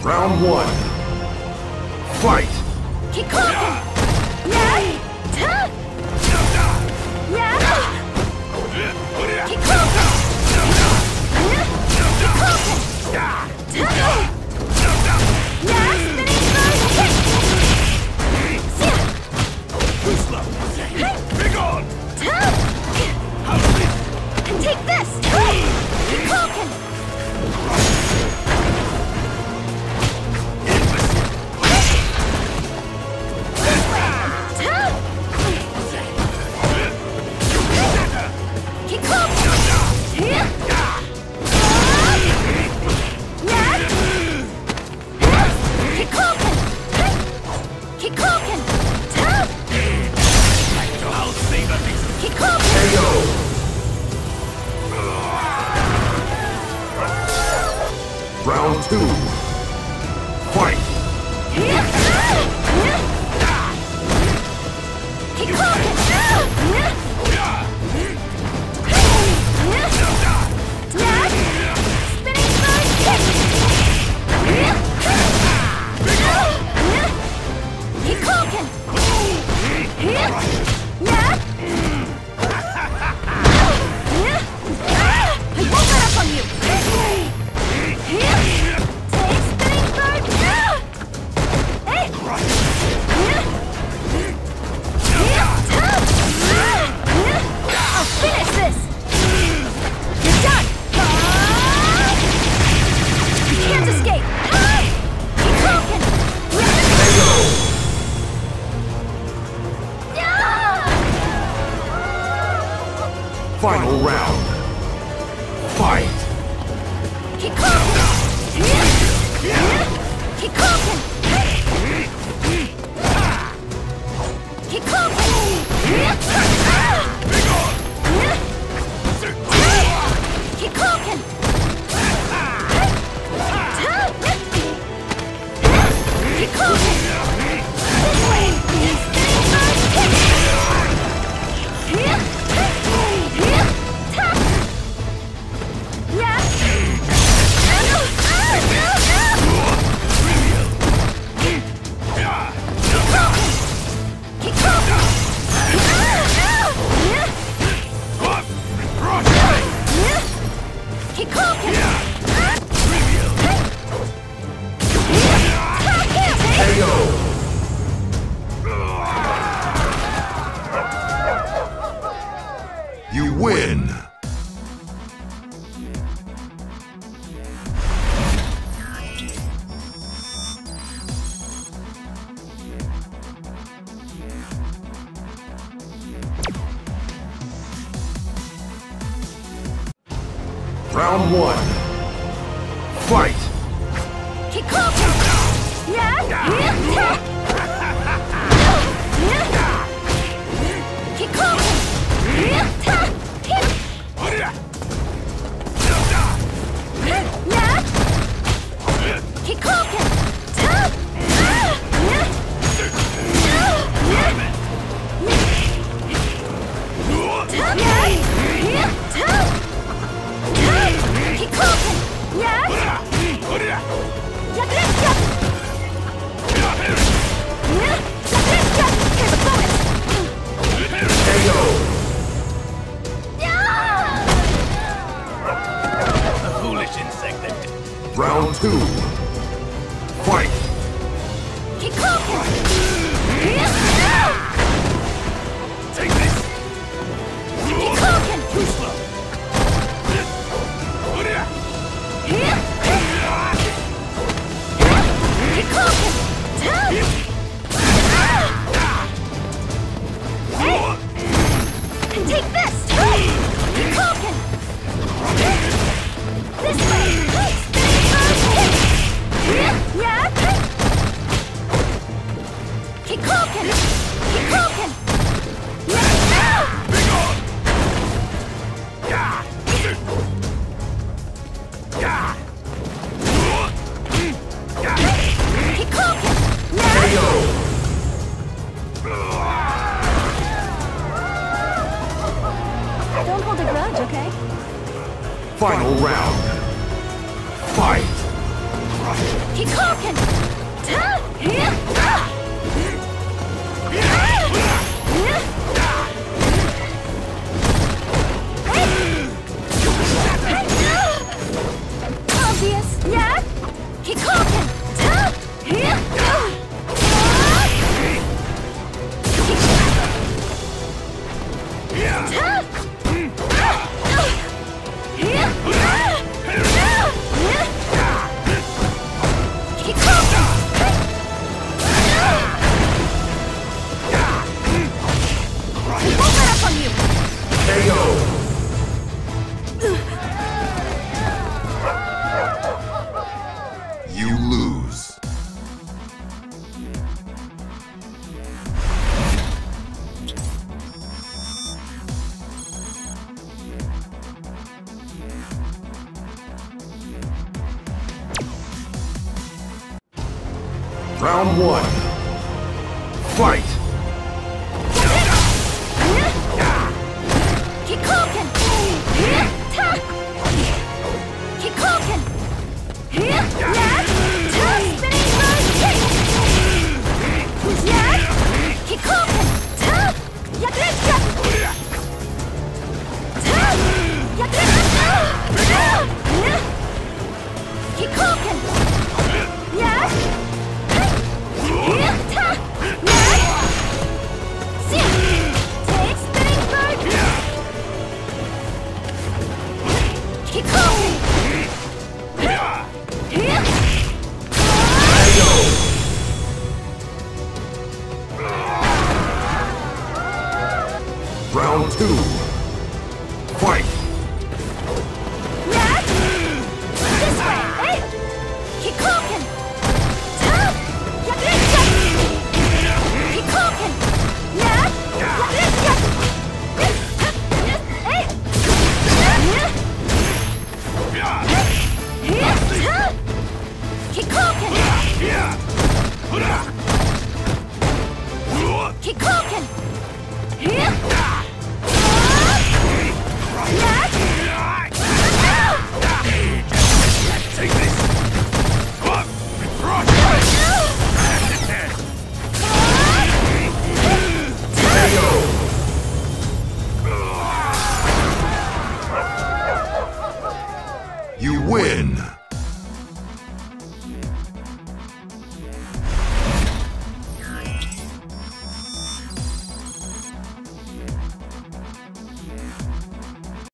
Round one. Fight! Kikoken! Yeah! Ta! Yeah! Kikoken! Kikoken! Ta! Yeah! Spinning first kick! Yeah! Be gone! Ta! And take this! Kikoken! Round two. Fight! Final round. Fight! Kikoken! Kikoken! Kikoken! This way! Spinning first kick! You win! Round one. Fight! Kikoken! Yeah! Kikoken! Round two. Fight! Kikoken! Take this! Kikoken! Too slow! Kikoken! And take this! Kikoken! This way! Yeah! Kikoken! Kikoken! Yeah! Be gone! Yeah! Kikoken! Yeah! Don't hold a grudge, okay? Final round. Fight! Kikoken! Here! Obvious, yeah? Kikoken! Here! KO. You lose. Round 1. Fight! Kikoken! Kikoken! Spinning bird kick! Kikoken! Yagretka! Kikoken! Take spinning bird! Kikoken! Round 2. Fight! This way! Hey! Kikoken! Yagretka! Kikoken! Yagretka! Hey! Kikoken! Kikoken!